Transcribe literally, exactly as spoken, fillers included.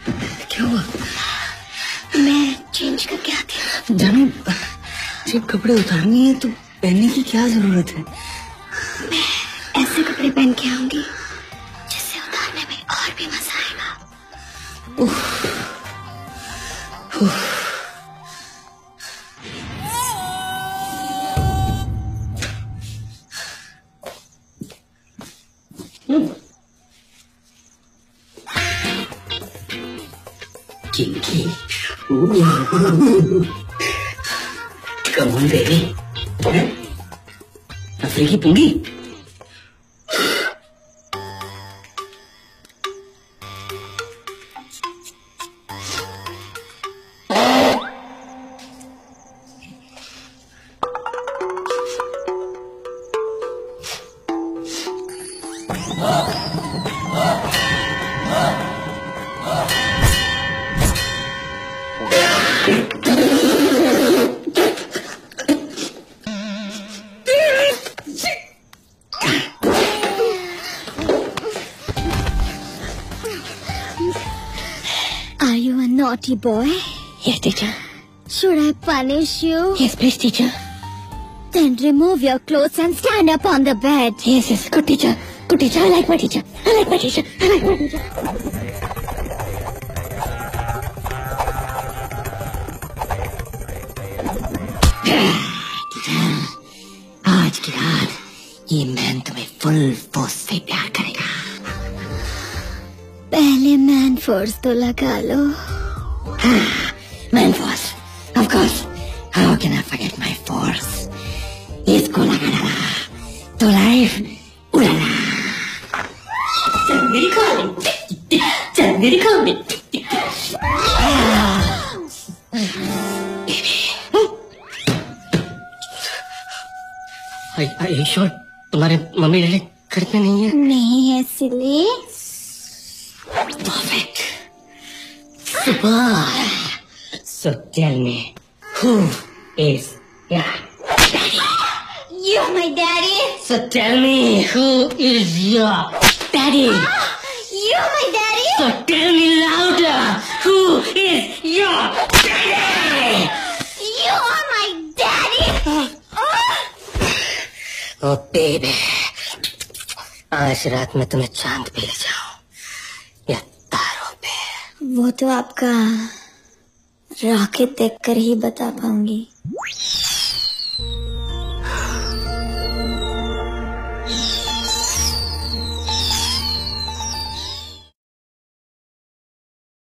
क्या हुआ? मैं चेंज करके आती हूँ। जानो, सिर्फ कपड़े उतारनी है तो पहनने की क्या जरूरत है? मैं ऐसे कपड़े पहन के आऊंगी जिससे उतारने में और भी मजा आएगा। उफ, उफ। Kinky. Come on, baby. Afriki pungi. Are you a naughty boy? Yes, teacher. Should I punish you? Yes, please, teacher. Then remove your clothes and stand up on the bed. Yes, yes. Good teacher. Good teacher. I like my teacher. I like my teacher. I like my teacher. आज की रात ये man तुम्हें full force से प्यार करेगा। पहले man force तो लगा लो। Man force, of course. How can I forget my force? इसको लगा डाला तो लाइफ उड़ाला। चल मेरी कॉल, चल मेरी कॉल। Are you sure तुम्हारे मम्मी डैडी घर पे नहीं है? नहीं है सिली। Perfect. Super. So tell me, who is your daddy? You're my daddy. So tell me, who is your daddy? Ah, you're my daddy. So tell me louder, who is your daddy? You are my daddy. Ah. Oh baby, आज रात में तुम्हें चांद पे ले जाऊं या तारों पे? वो तो आपका रॉकेट देखकर ही बता पाऊंगी।